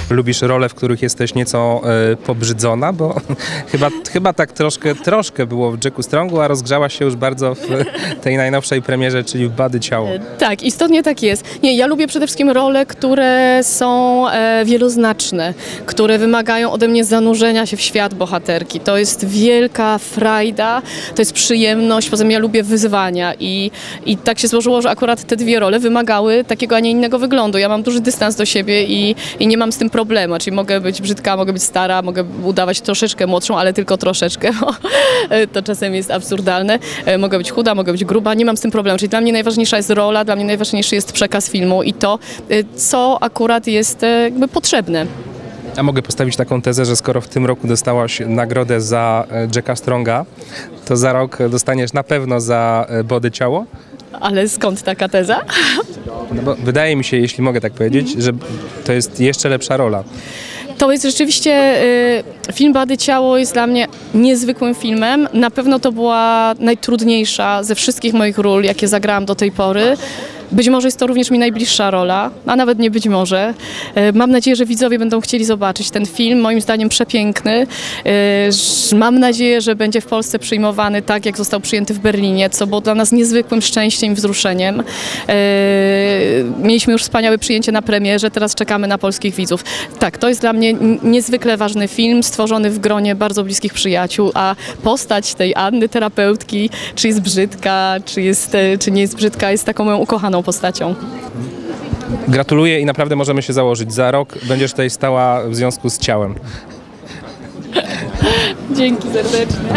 Lubisz role, w których jesteś nieco pobrzydzona, bo chyba tak troszkę było w Jacku Strongu, a rozgrzałaś się już bardzo w tej najnowszej premierze, czyli w Bady Ciało. Tak, istotnie tak jest. Nie, ja lubię przede wszystkim role, które są wieloznaczne, które wymagają ode mnie zanurzenia się w świat bohaterki. To jest wielka frajda, to jest przyjemność, poza tym ja lubię wyzwania i tak się złożyło, że akurat te dwie role wymagały takiego, a nie innego wyglądu. Ja mam duży dystans do siebie i nie mam z tym problemu, czyli mogę być brzydka, mogę być stara, mogę udawać troszeczkę młodszą, ale tylko troszeczkę, bo to czasem jest absurdalne. Mogę być chuda, mogę być gruba, nie mam z tym problemu. Czyli dla mnie najważniejsza jest rola, dla mnie najważniejszy jest przekaz filmu i to, co akurat jest jakby potrzebne. A mogę postawić taką tezę, że skoro w tym roku dostałaś nagrodę za Jacka Stronga, to za rok dostaniesz na pewno za Bady Ciało? Ale skąd taka teza? No bo wydaje mi się, jeśli mogę tak powiedzieć, że to jest jeszcze lepsza rola. To jest rzeczywiście, film Bady Ciało jest dla mnie niezwykłym filmem. Na pewno to była najtrudniejsza ze wszystkich moich ról, jakie zagrałam do tej pory. Być może jest to również mi najbliższa rola, a nawet nie być może. Mam nadzieję, że widzowie będą chcieli zobaczyć ten film, moim zdaniem przepiękny. Mam nadzieję, że będzie w Polsce przyjmowany tak, jak został przyjęty w Berlinie, co było dla nas niezwykłym szczęściem i wzruszeniem. Mieliśmy już wspaniałe przyjęcie na premierze, teraz czekamy na polskich widzów. Tak, to jest dla mnie niezwykle ważny film, stworzony w gronie bardzo bliskich przyjaciół, a postać tej Anny, terapeutki, czy jest brzydka, czy nie jest brzydka, jest taką moją ukochaną postacią. Gratuluję i naprawdę możemy się założyć. Za rok będziesz tutaj stała w związku z ciałem. Dzięki serdecznie.